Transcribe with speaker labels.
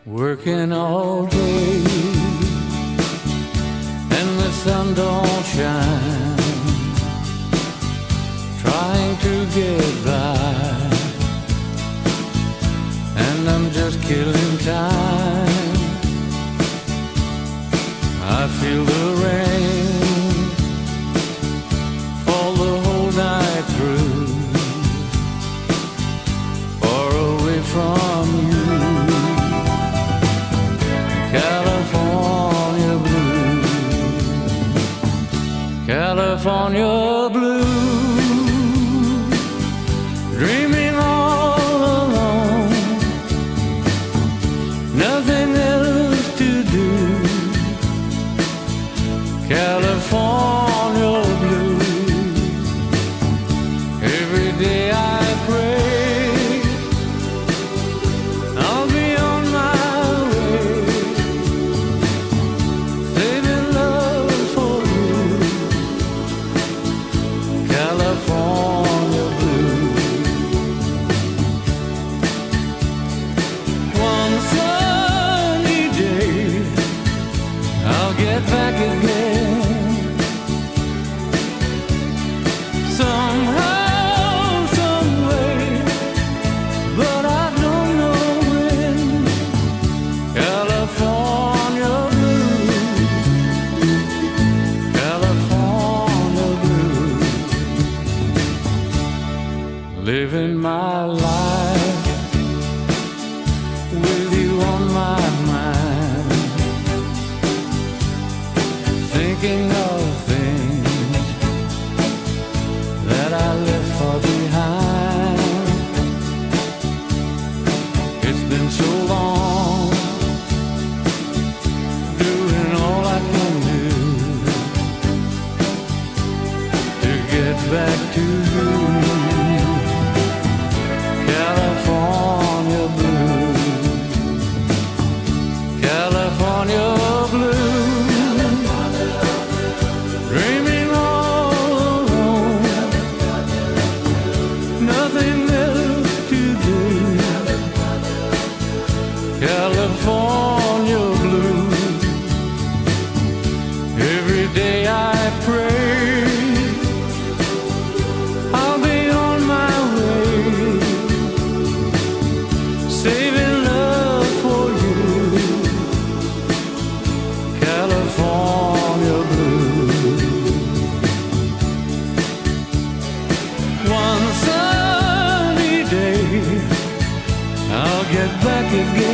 Speaker 1: Working all day and the sun don't shine, trying to get by, and I'm just killing time. I feel the rain fall the whole night through, far away from you. California blue, California blue, dreaming all alone, nothing else to do. California blue, every day I pray I'll be on my way, saving love for you. California blue. One sunny day I'll get back again, somehow, some way, but I don't know when. California blue, California blue, living my life with you on my mind, thinking of things that I left far behind. It's been so long, doing all I can do to get back to you. California blue, California blue, dreaming all alone, nothing else to do. California blue, every day I pray I'll be on my way, saving love for you. California blue. One sunny day I'll get back again,